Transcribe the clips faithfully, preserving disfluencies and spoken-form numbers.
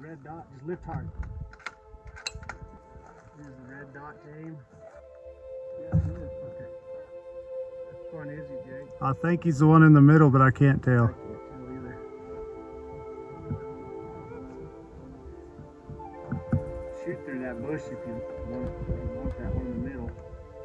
red dot. Just lift hard. Here's the red dot to aim. Yeah, it is. Okay. Which one is he, Jake? I think he's the one in the middle, but I can't tell. I can't tell either. Shoot through that bush if you want, if you want that one in the middle.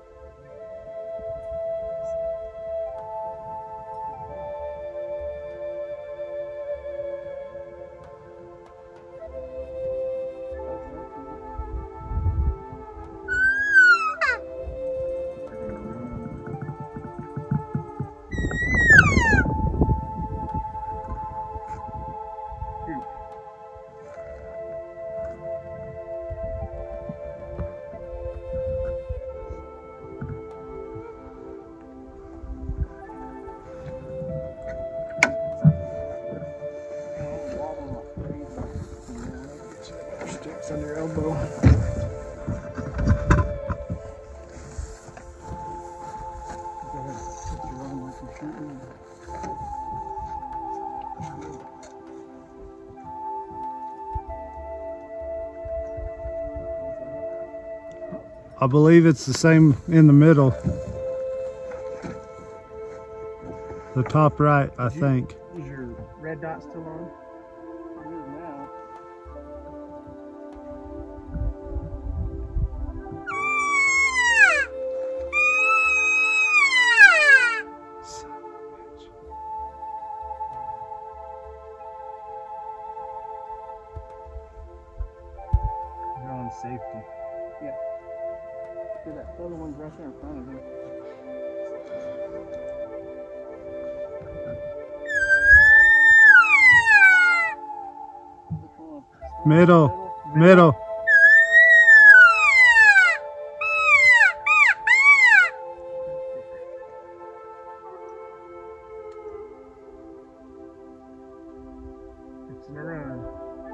Sticks on your elbow. Go ahead, put your arm like you're shooting. I believe it's the same in the middle. The top right, I think. Is your red dot still on? It is now. You're on safety. Yeah. See that other one's right there in front of you. Middle, middle. It's in a run.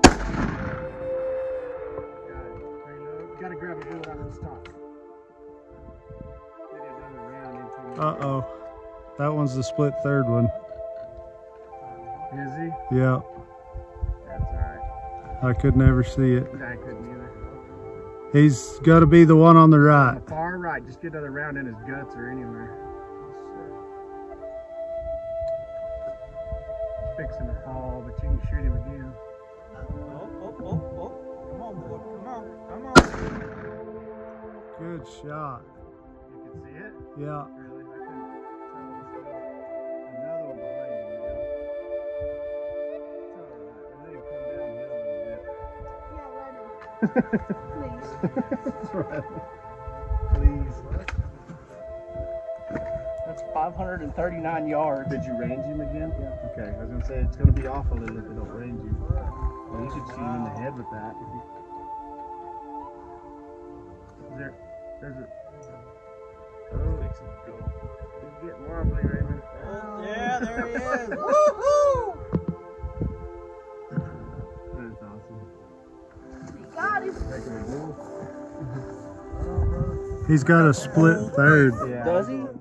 Got it. Reload. Gotta grab a bullet out of the stock. Get another round into it. Uh oh. That one's the split third one. Is he? Yeah. That's alright. I could never see it. I couldn't either. He's got to be the one on the On right. the far right, just get another round in his guts or anywhere. Fixing to fall, but you can shoot him again. Oh, oh, oh, oh. Come on, boy. Come on. Come on. Good shot. You can see it? Yeah. Really? I couldn't tell. Another one behind you now. It's alright. I let him come downhill a little bit. Yeah, let him. Please. Please. That's five hundred thirty-nine yards. Did you range him again? Yeah. Okay, I was gonna say it's gonna be off a little if they don't range you. Well, you should shoot him in the head with that. If you... Is there, there's a. Oh, he's getting wobbly, Raymond. Oh, yeah, there he is. Woohoo! That's awesome. Got him. Taking a bull. He's got a split third. Yeah. Does he?